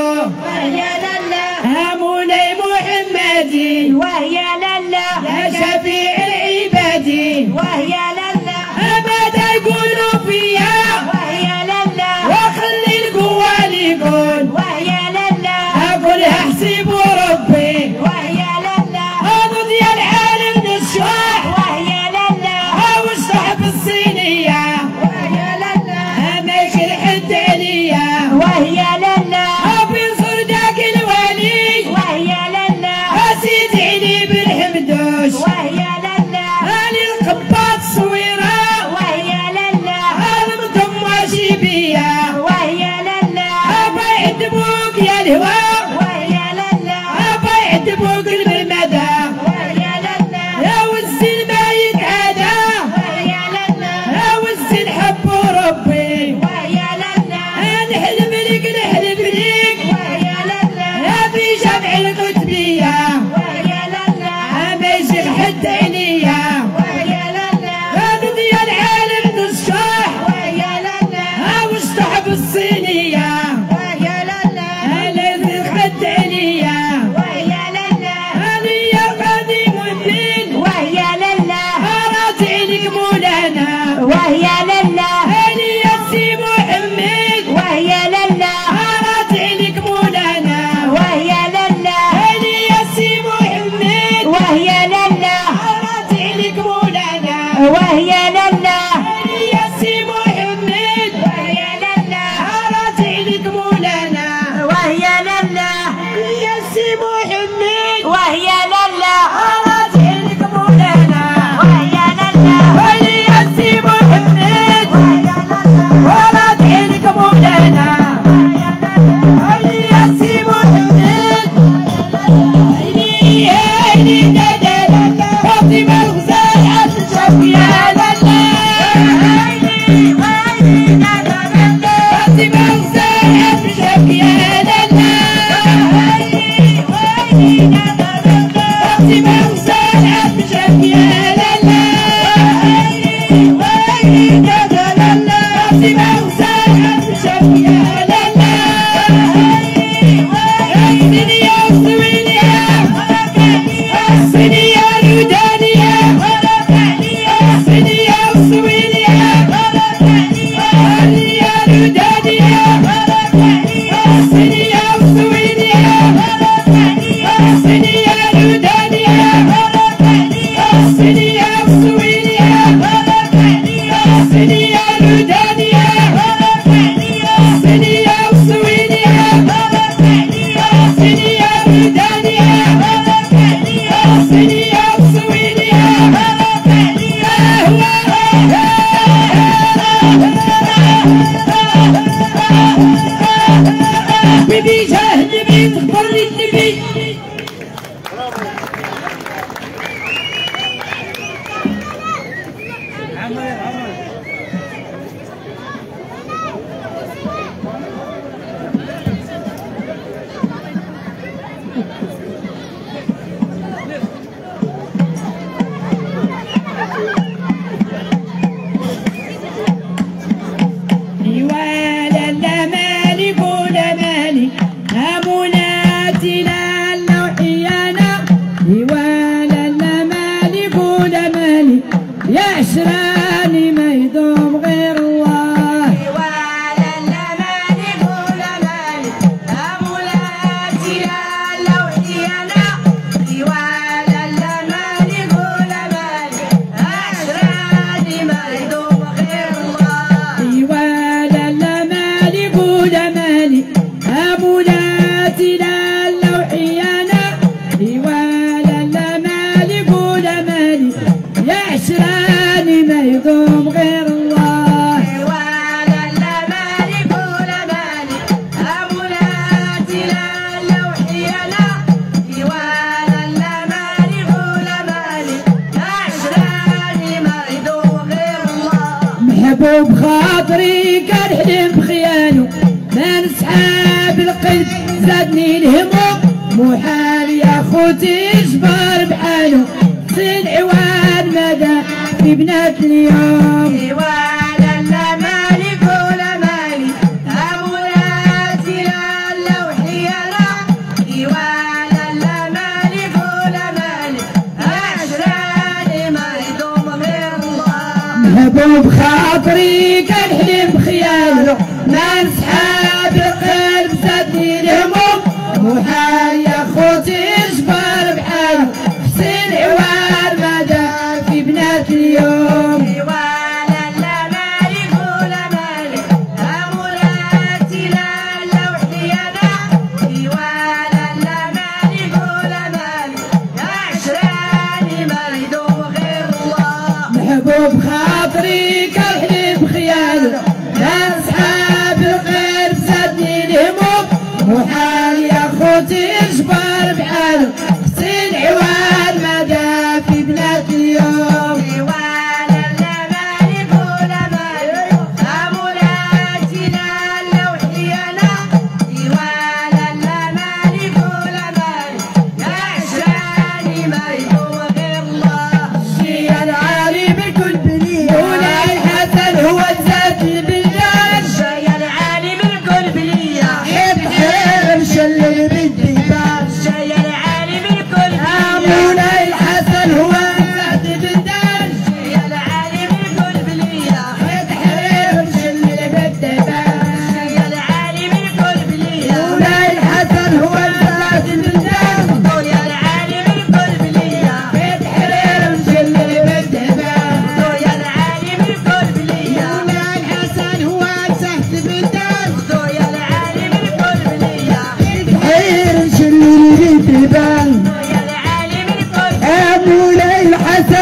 وهي لالا مولاي محمدي وهي لالا يا شفيع العباد وهي لالا أبدا يقولوا فيا وهي لالا وخلي القوة يقول وهي لالا أقولها احسب ربي وهي لالا أرض يا العالم نشاح وهي لالا والصحب الصينية وهي لالا ماشي الحد عليا وهي لالا أبي صرداق الولي وهي لالا أسيد علي بالحمدوش وهي لالا أنا القباط صويرة وهي لالا المضم وشيبية وهي لالا أبا يعتبوك يا الهواء وهي لالا أبا يعتبوك المرمدة وهي لالا يا والزين ما يتعدى وهي لالا يا والزين حبوا ربي وهي لالا نحلم لك نحلم لك وهي لالا يا في جمع القطبية وهي لالا ما يشيخ حد عليا وهي لالا هذا يا العالم نصاح وهي لالا والصحب الصينية وهي لالا لازم حد عليا وهي لالا هذه يا قديم والدين وهي لالا راجع لك مولانا وهي لالا هذه يا سي محمد وهي لالا راجع لك مولانا وهي لالا هذه يا سي محمد وهي لالا راجع لك مولانا وهي لالا هذه يا سي محمد وهي لالا راجع لك مولانا وهي لالا يا سي محمد وهي لالا راجع لك مولانا وهي لالا هذه يا سي محمد وهي لالا راجع لك مولانا هذه يا سي محمد هيني دلالك فاطمة الغزال أتشاف يا لالا فاطمة الغزال أتشاف يا لالا فاطمة الغزال أتشاف يا لالا فاطمة الغزال أتشاف يا لالا السنية والسوينية السنية الودانية السنية والسوينية السنية الودانية السنية والسوينية السنية الودانية السنية والسوينية السنية الودانية السنية والسوينية السنية الودانية السنية والسوينية بيبي جاه النبي تخبر لي النبي لا مالي ولا مالي أموناتي لا لوحيانا ولا لا مالي ولا مالي يا عشراني ما يدوم غير الله ولا لا مالي ولا مالي أمولاتي لا لوحي أنا ولا لا مالي ولا مالي أشراني ما يدوم غير الله ولا لا مالي ولا مالي أموناتي لا لوحيانا ولا لا مالي ولا مالي يا عشراني ما يدوم غير الله ولا لا مالي ولا مالي أمولاتي لا لوحي أنا ولا لا مالي ولا مالي أشراني ما يدوم غير الله محبوب خاطري كان حلم بخياله ما نسحاب القلب زادني الهموم محال يا خوتي اجبر بحاله صين عوان مدى في بنات اليوم ولا لا مالي ولا مالي أمولاتي لا لوحي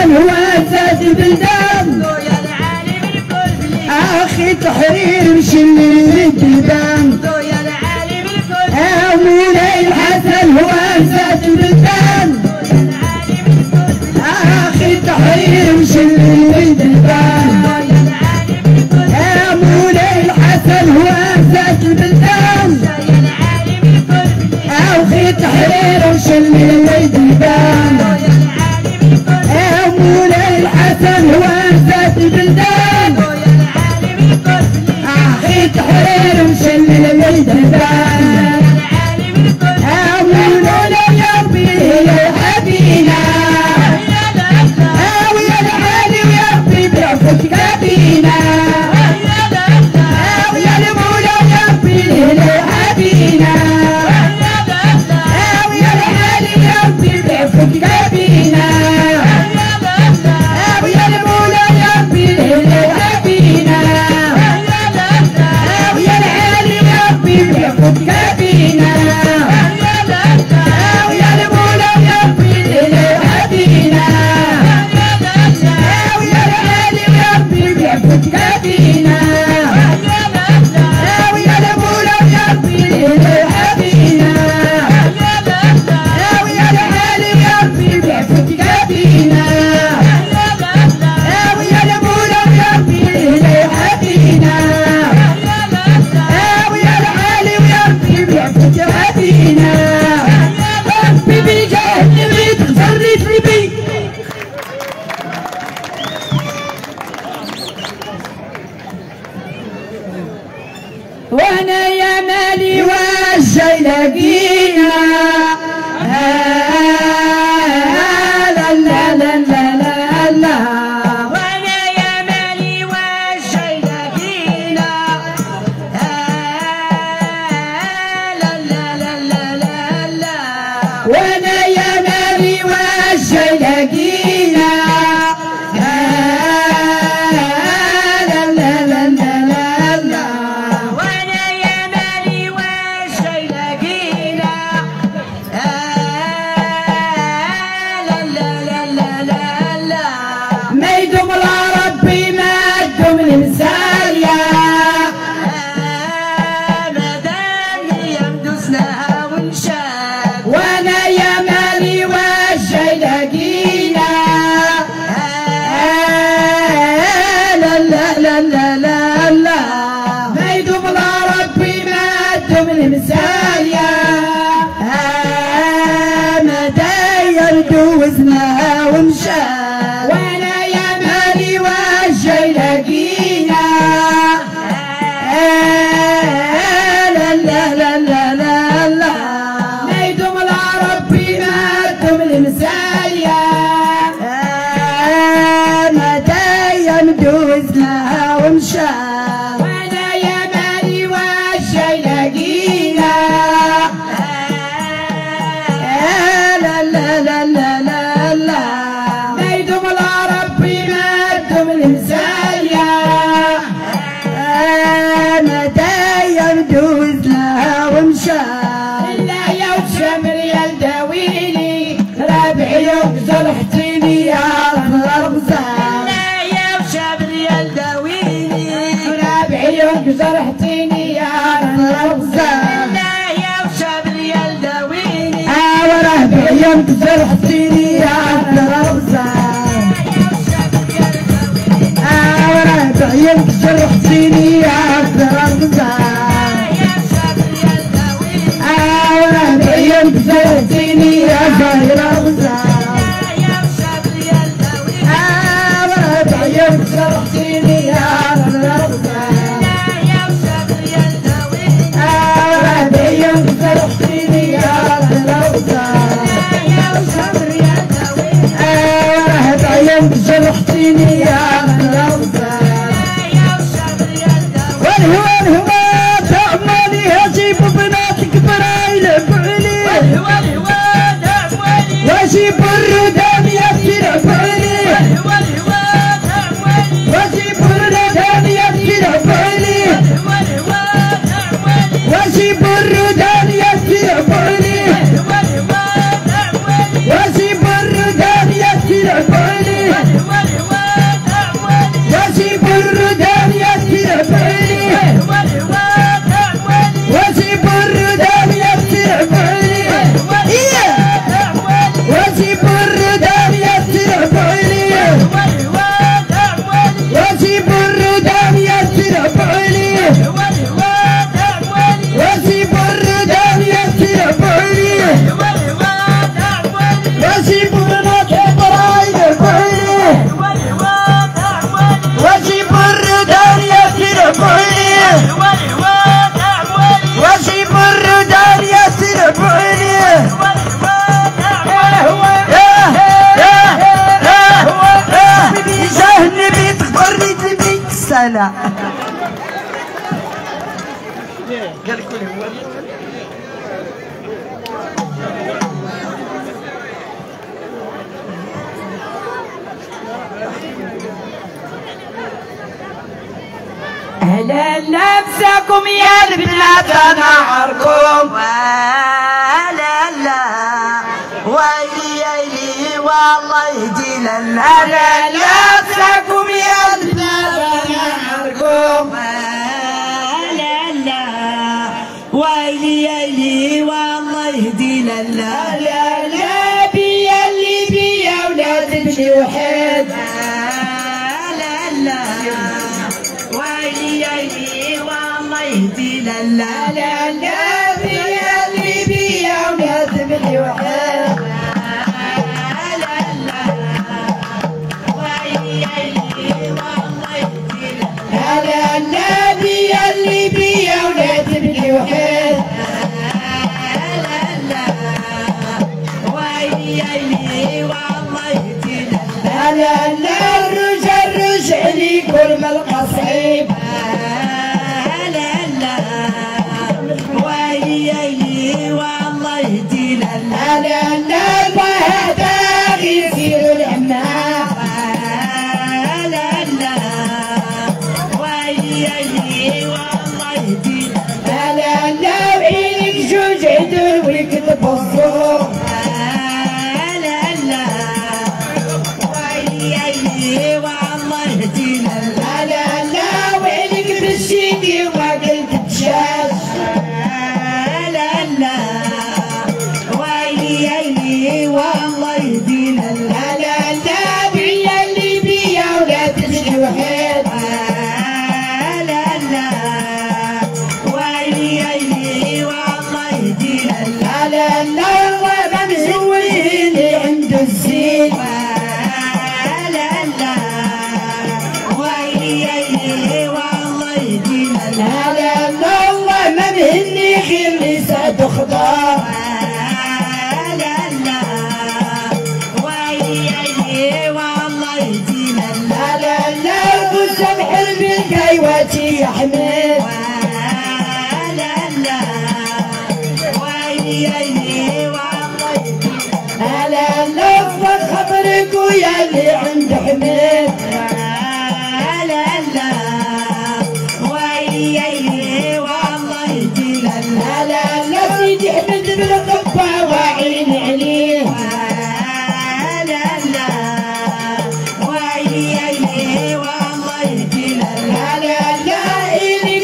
الحسن هو أساس البلدان يا العالم الكل أخي تحرير مشلل الدبان يا العالم الكل مولاي الحسن هو أساس البلدان أخي تحرير مشلل الدبان مولاي الحسن هو أساس البلدان أخي تحرير مشلل الدبان مولاي الحسن هو أساس البلدان أخي تحرير مشلل الدبان مولاي يا ربي يا حبينا ويا العالي ويا ربي بعفوك كابينا ويا المولى يا ربي يا حبينا ويا العالي يا ربي بعفوك كابينا ويا المولى يا ربي يا حبينا ويا العالي يا ربي بعفوك كابينا ويا المولى يا ربي يا حبينا ويا العالي يا ربي بعفوك كابينا ويا المولى يا ربي يا حبينا ويا العالي يا ربي بعفوك كابينا ويا المولى يا ربي يا حبينا ويا العالي يا ربي بعفوك كابينا ربي بجاه النبي تغفرني تربي وانا يا مالي والشي لقينا لا لا لا لا لا لا وانا يا مالي والشي لقينا لا لا لا لا لا لا وانا يا مالي والشي لقينا لا لا لا لا لا لا وانا يا مالي والشي لقينا لا لا لا لا لا لا ما يدوم لا ربي ما تدوم المسالية مدام يمدسنا ونشاد وانا يا مالي والشي لقينا لا لا لا لا لا لا ما يدوم لا ربي ما تدوم المسالية مدى يردوزنا ونشاد وانا يا مالي والشي لقينا لا لا لا لا لا لا ما يدوم لا ربي ما تدوم المسالية مدى يردوزنا ونشاد وانا يا مالي والشي لقينا لا لا لا لا لا لا ما يدوم لا ربي ما تدوم المسالية مدى يردوزنا ونشاد إلا يوم شمر يلداويني ربعي وقزل حطيني يا الغزال لا يا شابر يلداويني ربعي وقزل حطيني يا الغزال لا يا شابر يلداويني وربعي وقزل حطيني يا الغزال وربعي وقزل حطيني يا الغزال وربعي وقزل حطيني يا الغزال وربعي وقزل حطيني يا الغزال وربعي وقزل حطيني يا الغزال وربعي وقزل حطيني يا الغزال والهوى تعمالي هجيب بناتك برايل بعلي واجيب الردان يسير بعلي واجيب الردان يسير بعلي واجيب الردان يسير بعلي واجيب الردان يسير بعلي وجيب الردان يسرب عليه جاه النبي تخبرني تبي السلام قال كل هو أهلا نفسكم يا البنات نعركم لا لا ويلي والله يجي لنا أهلا نفسكم يا البنات نعركم لا لا ويلي والله يهدي لنا لا لا بيا اللي بيا ولاد ابني وحيد لا لا ويلي والله يهدي لنا لا لا بيا اللي بيا ولاد ابني وحيد على النبي اللي بيا ولاد ابني وحيد على الرجل رجعلي كل ما القصيب على النبي هذا غير العمام على النبي جوج عدل ويكتب الصوم على النبي بالشيدي وقلت تشاش على النبي اللي بيا ولا تجري وحيد على النار ممزوي اللي عنده الزين على النار ما بهني غير لسعد خضار على النار وسمح بالقيواتي يا حميد على النار خبرك ويا اللي عند حميد على الناس سيدي حمد بالقبة وعين عليه على النائل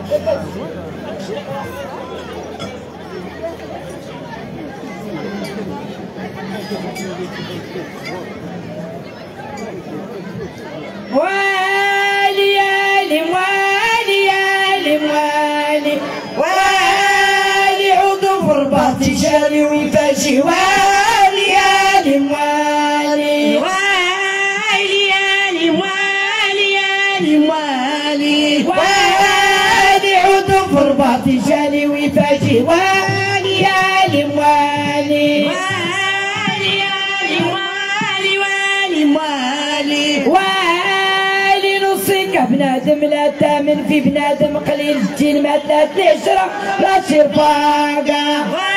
والي يالي والي يالي والي والي عضو رباطي جاري ويفاجي والي يالي والي والي يالي والي يالي والي والي عضو رباطي جاري ويفاجي والي يالي والي والي نصيك بنادم لا تامن في بنادم قليل الدين ما 13 لا تصير فاقه